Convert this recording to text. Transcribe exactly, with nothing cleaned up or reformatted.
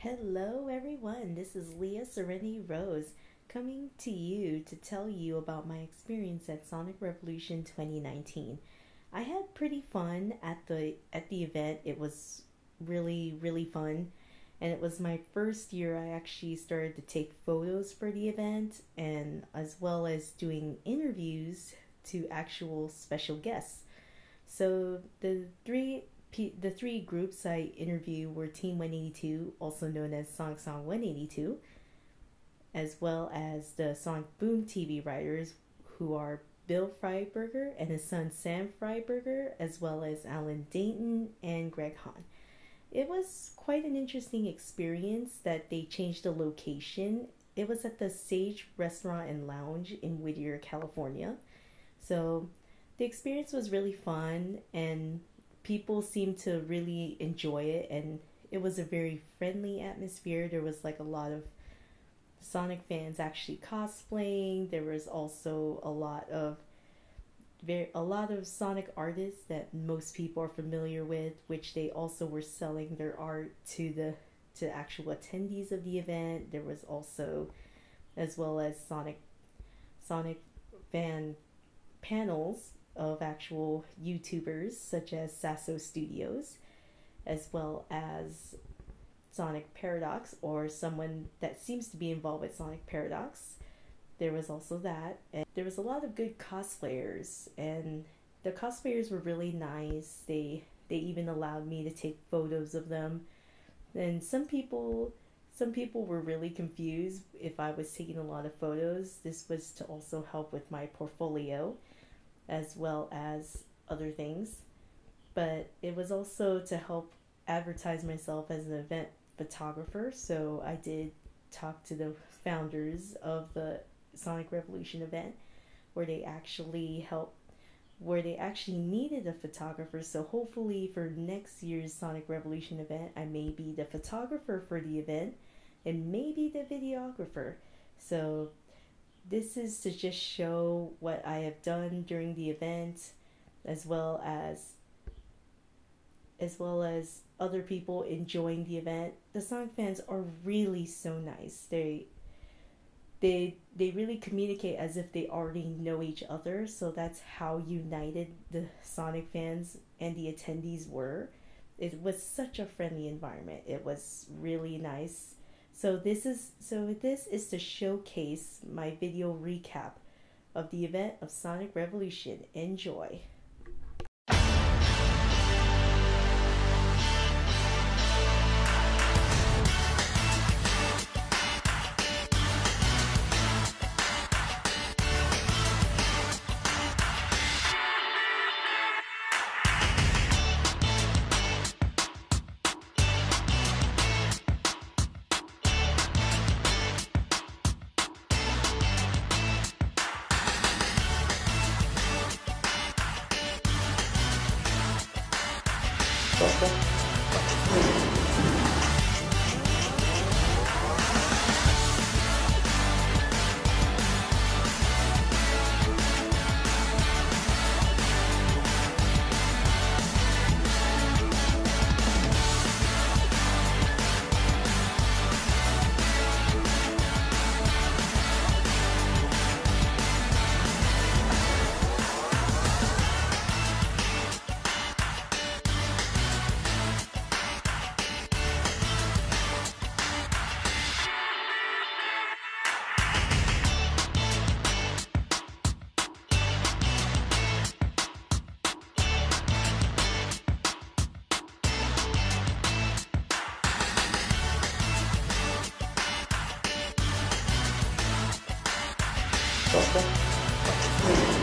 Hello everyone, this is Leah Serenity Rose coming to you to tell you about my experience at Sonic Revolution twenty nineteen. I had pretty fun at the at the event. It was really really fun, and it was my first year I actually started to take photos for the event, and as well as doing interviews to actual special guests. So the three the three groups I interviewed were Team one eighty-two, also known as Sonic Song one eighty-two, as well as the Sonic Boom T V writers, who are Bill Freiberger and his son Sam Freiberger, as well as Alan Dayton and Greg Hahn. It was quite an interesting experience that they changed the location. It was at the Sage Restaurant and Lounge in Whittier, California. So the experience was really fun, and people seemed to really enjoy it, and it was a very friendly atmosphere. There was like a lot of Sonic fans actually cosplaying. There was also a lot of very a lot of Sonic artists that most people are familiar with, which they also were selling their art to the to actual attendees of the event. There was also, as well as Sonic Sonic fan panels of actual YouTubers such as Sasso Studios, as well as Sonic Paradox, or someone that seems to be involved with Sonic Paradox. There was also that, and there was a lot of good cosplayers, and the cosplayers were really nice. They they even allowed me to take photos of them, and some people some people were really confused if I was taking a lot of photos. This was to also help with my portfolio, as well as other things, but it was also to help advertise myself as an event photographer. So I did talk to the founders of the Sonic Revolution event, where they actually helped where they actually needed a photographer. So hopefully for next year's Sonic Revolution event, I may be the photographer for the event and maybe the videographer. So this is to just show what I have done during the event, as well as as well as other people enjoying the event. The Sonic fans are really so nice. They they they really communicate as if they already know each other. So that's how united the Sonic fans and the attendees were. It was such a friendly environment. It was really nice. So this is so this is to showcase my video recap of the event of Sonic Revolution. Enjoy. Proszę.